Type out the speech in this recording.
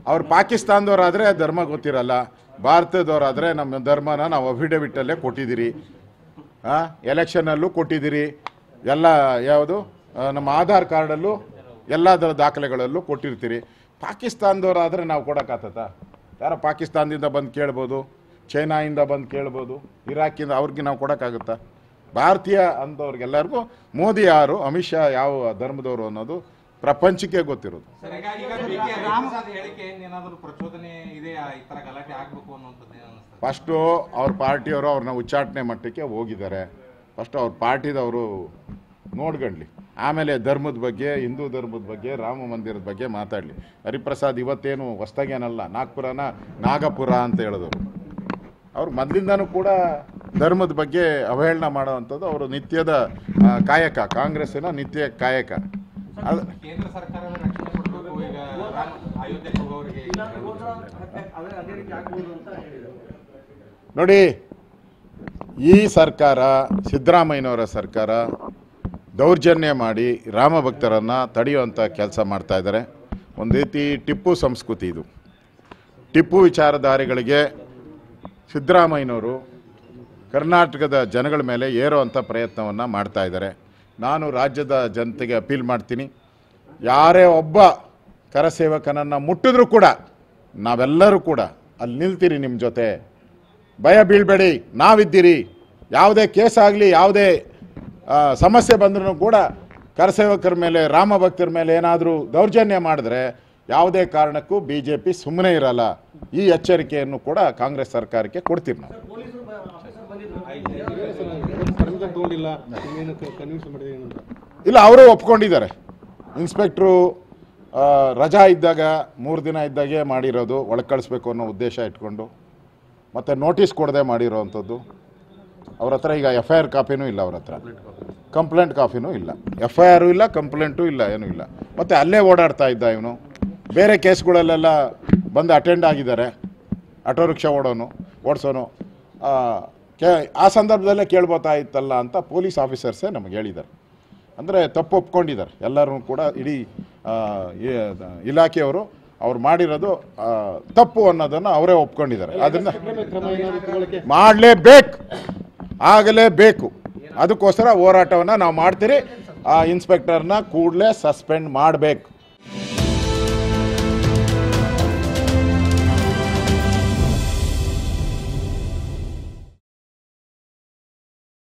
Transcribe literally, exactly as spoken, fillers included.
ಅವ್ರು ಪಾಕಿಸ್ತಾನದವರಾದರೆ ಧರ್ಮ ಗೊತ್ತಿರಲ್ಲ, ಭಾರತದವರಾದರೆ ನಮ್ಮ ಧರ್ಮನ ನಾವು ಅಫಿಡವಿಟಲ್ಲೇ ಕೊಟ್ಟಿದ್ದೀರಿ, ಹಾಂ ಎಲೆಕ್ಷನಲ್ಲೂ ಕೊಟ್ಟಿದ್ದೀರಿ, ಎಲ್ಲ ಯಾವುದು ನಮ್ಮ ಆಧಾರ್ ಕಾರ್ಡಲ್ಲೂ ಎಲ್ಲದರ ದಾಖಲೆಗಳಲ್ಲೂ ಕೊಟ್ಟಿರ್ತೀರಿ. ಪಾಕಿಸ್ತಾನದವರಾದರೆ ನಾವು ಕೊಡೋಕ್ಕಾಗ್ತದ? ಯಾರೋ ಪಾಕಿಸ್ತಾನದಿಂದ ಬಂದು ಕೇಳ್ಬೋದು, ಚೈನಾಯಿಂದ ಬಂದು ಕೇಳ್ಬೋದು, ಇರಾಕಿಂದ ಅವ್ರಿಗೆ ನಾವು ಕೊಡೋಕ್ಕಾಗುತ್ತಾ? ಭಾರತೀಯ ಅಂಥವ್ರಿಗೆಲ್ಲರಿಗೂ ಮೋದಿ ಯಾರು, ಅಮಿತ್ ಶಾ ಯಾವ ಧರ್ಮದವರು ಅನ್ನೋದು ಪ್ರಪಂಚಕ್ಕೆ ಗೊತ್ತಿರೋದು. ಫಸ್ಟು ಅವ್ರ ಪಾರ್ಟಿಯವರು ಅವ್ರನ್ನ ಉಚ್ಚಾಟನೆ ಮಟ್ಟಕ್ಕೆ ಹೋಗಿದ್ದಾರೆ. ಫಸ್ಟ್ ಅವ್ರ ಪಾರ್ಟಿದವರು ನೋಡ್ಕೊಂಡ್ಲಿ, ಆಮೇಲೆ ಧರ್ಮದ ಬಗ್ಗೆ, ಹಿಂದೂ ಧರ್ಮದ ಬಗ್ಗೆ, ರಾಮ ಮಂದಿರದ ಬಗ್ಗೆ ಮಾತಾಡಲಿ. ಹರಿಪ್ರಸಾದ್ ಇವತ್ತೇನು ಹೊಸ್ದಾಗೇನಲ್ಲ, ನಾಗ್ಪುರನ ನಾಗಪುರ ಅಂತ ಹೇಳಿದವರು. ಅವ್ರು ಮೊದಲಿಂದನೂ ಕೂಡ ಧರ್ಮದ ಬಗ್ಗೆ ಅವಹೇಳನ ಮಾಡೋವಂಥದ್ದು ಅವರು ನಿತ್ಯದ ಕಾಯಕ, ಕಾಂಗ್ರೆಸ್ಸಿನ ನಿತ್ಯ ಕಾಯಕ. ಅದು ನೋಡಿ, ಈ ಸರ್ಕಾರ, ಸಿದ್ದರಾಮಯ್ಯನವರ ಸರ್ಕಾರ ದೌರ್ಜನ್ಯ ಮಾಡಿ ರಾಮ ಭಕ್ತರನ್ನು ತಡೆಯುವಂಥ ಕೆಲಸ ಮಾಡ್ತಾ ಇದ್ದಾರೆ. ಒಂದು ರೀತಿ ಟಿಪ್ಪು ಸಂಸ್ಕೃತಿ ಇದು. ಟಿಪ್ಪು ವಿಚಾರಧಾರಿಗಳಿಗೆ ಸಿದ್ದರಾಮಯ್ಯನವರು ಕರ್ನಾಟಕದ ಜನಗಳ ಮೇಲೆ ಏರುವಂಥ ಪ್ರಯತ್ನವನ್ನು ಮಾಡ್ತಾ ಇದ್ದಾರೆ. ನಾನು ರಾಜ್ಯದ ಜನತೆಗೆ ಅಪೀಲ್ ಮಾಡ್ತೀನಿ, ಯಾರೇ ಒಬ್ಬ ಕರಸೇವಕನನ್ನು ಮುಟ್ಟಿದ್ರೂ ಕೂಡ ನಾವೆಲ್ಲರೂ ಕೂಡ ಅಲ್ಲಿ ನಿಲ್ತೀರಿ ನಿಮ್ಮ ಜೊತೆ, ಭಯ ಬೀಳಬೇಡಿ, ನಾವಿದ್ದೀರಿ. ಯಾವುದೇ ಕೇಸ್ ಆಗಲಿ, ಯಾವುದೇ ಸಮಸ್ಯೆ ಬಂದ್ರೂ ಕೂಡ ಕರಸೇವಕರ ಮೇಲೆ, ರಾಮ ಭಕ್ತರ ಮೇಲೆ ಏನಾದರೂ ದೌರ್ಜನ್ಯ ಮಾಡಿದ್ರೆ ಯಾವುದೇ ಕಾರಣಕ್ಕೂ ಬಿ ಜೆ ಪಿ ಸುಮ್ಮನೆ ಇರಲ್ಲ. ಈ ಎಚ್ಚರಿಕೆಯನ್ನು ಕೂಡ ಕಾಂಗ್ರೆಸ್ ಸರ್ಕಾರಕ್ಕೆ ಕೊಡ್ತೀವಿ ನಾವು. ಇಲ್ಲ, ಅವರು ಒಪ್ಕೊಂಡಿದ್ದಾರೆ. ಇನ್ಸ್ಪೆಕ್ಟ್ರು ರಜಾ ಇದ್ದಾಗ ಮೂರು ದಿನ ಇದ್ದಾಗೆ ಮಾಡಿರೋದು, ಒಳಗೆ ಕಳಿಸ್ಬೇಕು ಅನ್ನೋ ಉದ್ದೇಶ ಇಟ್ಕೊಂಡು, ಮತ್ತು ನೋಟಿಸ್ ಕೊಡದೆ ಮಾಡಿರೋ ಅಂಥದ್ದು. ಅವ್ರ ಹತ್ರ ಈಗ ಎಫ್ ಐ ಆರ್ ಕಾಪಿನೂ ಇಲ್ಲ, ಅವ್ರ ಹತ್ರ ಕಂಪ್ಲೇಂಟ್ ಕಾಪಿನೂ ಇಲ್ಲ, ಎಫ್ ಐ ಆರು ಇಲ್ಲ, ಕಂಪ್ಲೇಂಟು ಇಲ್ಲ, ಏನೂ ಇಲ್ಲ. ಮತ್ತು ಅಲ್ಲೇ ಓಡಾಡ್ತಾ ಇದ್ದ ಇವನು. ಬೇರೆ ಕೇಸ್ಗಳಲ್ಲೆಲ್ಲ ಬಂದು ಅಟೆಂಡ್ ಆಗಿದ್ದಾರೆ. ಆಟೋ ರಿಕ್ಷಾ ಓಡೋನು ಓಡಿಸೋನು ಕೇ ಆ ಸಂದರ್ಭದಲ್ಲೇ ಕೇಳ್ಬೋತಾ ಇತ್ತಲ್ಲ ಅಂತ ಪೊಲೀಸ್ ಆಫೀಸರ್ಸೇ ನಮಗೆ ಹೇಳಿದ್ದಾರೆ. ಅಂದರೆ ತಪ್ಪು ಒಪ್ಕೊಂಡಿದ್ದಾರೆ ಎಲ್ಲರೂ ಕೂಡ. ಇಡೀ ಇಲಾಖೆಯವರು ಅವ್ರು ಮಾಡಿರೋದು ತಪ್ಪು ಅನ್ನೋದನ್ನು ಅವರೇ ಒಪ್ಕೊಂಡಿದ್ದಾರೆ. ಅದನ್ನು ಮಾಡಲೇಬೇಕು, ಆಗಲೇಬೇಕು. ಅದಕ್ಕೋಸ್ಕರ ಹೋರಾಟವನ್ನು ನಾವು ಮಾಡ್ತೀರಿ. ಆ ಇನ್ಸ್ಪೆಕ್ಟರ್ನ ಕೂಡಲೇ ಸಸ್ಪೆಂಡ್ ಮಾಡಬೇಕು.